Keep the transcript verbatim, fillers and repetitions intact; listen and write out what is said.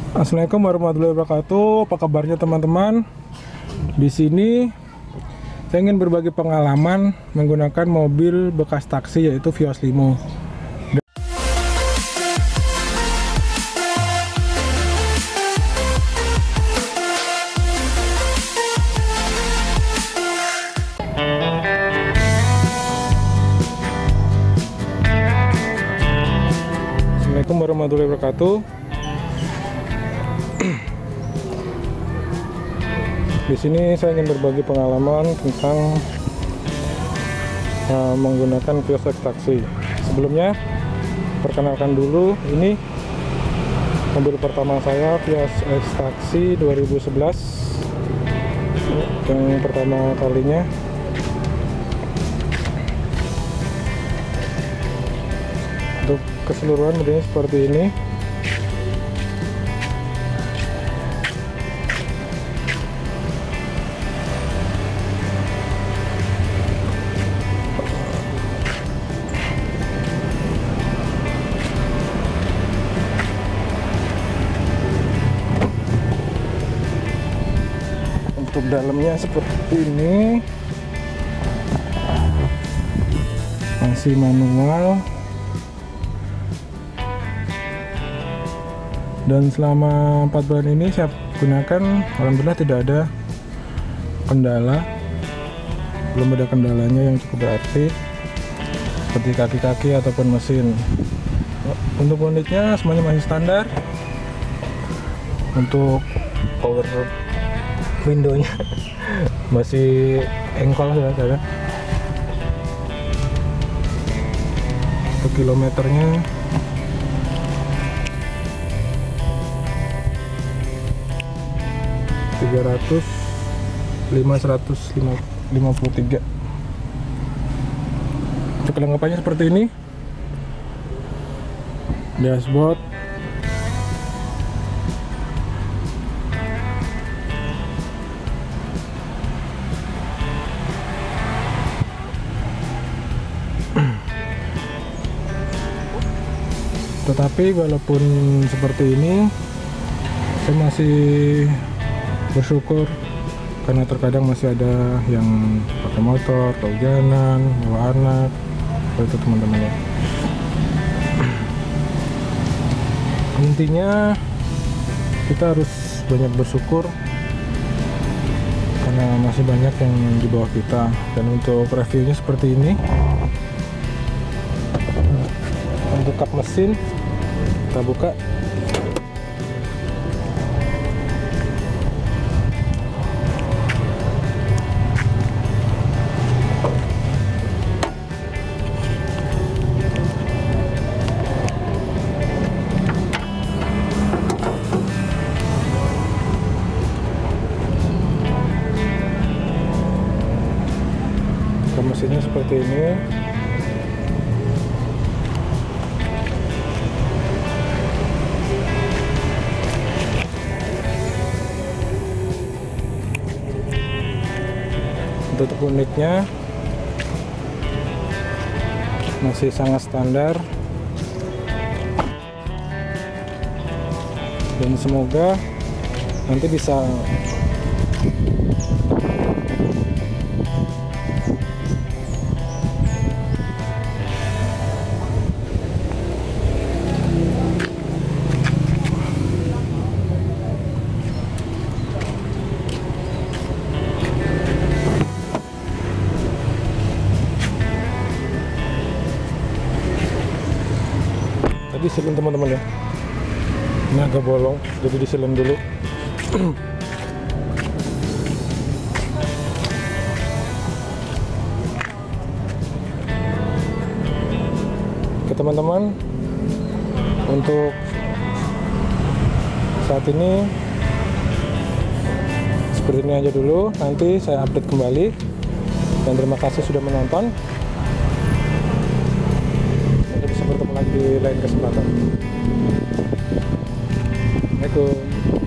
Assalamualaikum warahmatullahi wabarakatuh. Apa kabarnya teman-teman? Di sini saya ingin berbagi pengalaman menggunakan mobil bekas taksi yaitu Vios Limo. Assalamualaikum warahmatullahi wabarakatuh. Di sini saya ingin berbagi pengalaman tentang uh, menggunakan Vios X taksi. Sebelumnya, perkenalkan dulu, ini mobil pertama saya, Vios X taksi dua ribu sebelas, yang pertama kalinya. Untuk keseluruhan modelnya seperti ini. Untuk dalamnya seperti ini, masih manual, dan selama empat bulan ini saya gunakan, alhamdulillah tidak ada kendala, belum ada kendalanya yang cukup berarti seperti kaki-kaki ataupun mesin. Untuk unitnya semuanya masih standar. Untuk power windownya masih engkol ya, ya. Untuk kilometernya tiga ratus lima seratus lima puluh tiga. Untuk kelengkapannya seperti ini. Dashboard, tetapi walaupun seperti ini, saya masih bersyukur karena terkadang masih ada yang pakai motor, kehujanan, bawa anak, itu teman-teman ya. Intinya kita harus banyak bersyukur karena masih banyak yang di bawah kita. Dan untuk reviewnya seperti ini. Untuk kap mesin kita buka. Kap mesinnya seperti ini. Untuk unitnya masih sangat standar, dan semoga nanti bisa disilin teman-teman ya. Ini agak bolong, jadi disilin dulu. Oke teman-teman, untuk saat ini seperti ini aja dulu. Nanti saya update kembali, dan terima kasih sudah menonton. Bertemu lagi di lain kesempatan. Assalamualaikum.